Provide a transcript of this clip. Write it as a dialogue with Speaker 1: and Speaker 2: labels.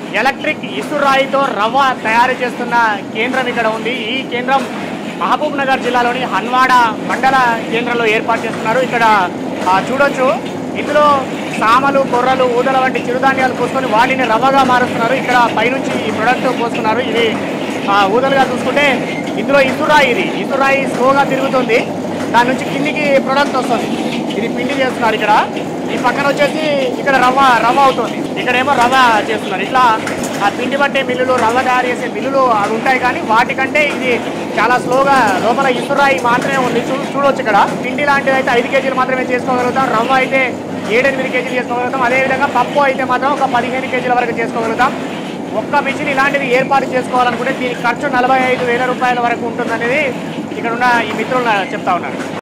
Speaker 1: Electric ఇసురాయితో రవ్వ తయారు చేస్తున్న కేంద్రం ఇక్కడ ఉంది. ఈ కేంద్రం మహబూబ్ నగర్ జిల్లాలోని హన్వాడ మండల కేంద్రంలో ఏర్పాటు చేస్తున్నారు. ఇక్కడ చూడొచ్చు, ఇందులో సామలు, కొర్రలు, ఊదల వంటి చిరుధాన్యాలు పోసుకొని వాటిని రవ్వగా మారుస్తున్నారు. ఇక్కడ పైనుంచి ఈ ప్రొడక్ట్ పోస్తున్నారు. ఇది ఊదలుగా చూసుకుంటే ఇందులో ఇసురాయి స్లోగా తిరుగుతుంది. దాని నుంచి కిందికి ప్రొడక్ట్ వస్తుంది. ఇది పిండి చేస్తున్నారు. ఇక్కడ ఈ పక్కన వచ్చేసి ఇక్కడ రవ్వ అవుతుంది. ఇక్కడేమో రవ్వ చేస్తున్నారు. ఇట్లా ఆ పిండి పట్టే మిల్లులు, రవ్వ తయారు చేసే మిల్లులు అవి ఉంటాయి, కానీ వాటికంటే ఇది చాలా స్లోగా లోపల ఇసురాయి మాత్రమే ఉంది. చూడొచ్చు, ఇక్కడ పిండి లాంటిది అయితే 5 కేజీలు మాత్రమే చేసుకోగలుగుతాం. రవ్వ అయితే 7-8 కేజీలు చేసుకోగలుగుతాం. అదేవిధంగా పప్పు అయితే మాత్రం ఒక 15 కేజీల వరకు చేసుకోగలుగుతాం. ఒక్క మిషన్ ఇలాంటిది ఏర్పాటు చేసుకోవాలనుకుంటే దీనికి ఖర్చు 45,000 రూపాయల వరకు ఉంటుందనేది ఇక్కడ ఉన్న ఈ మిత్రులు చెప్తా ఉన్నారు.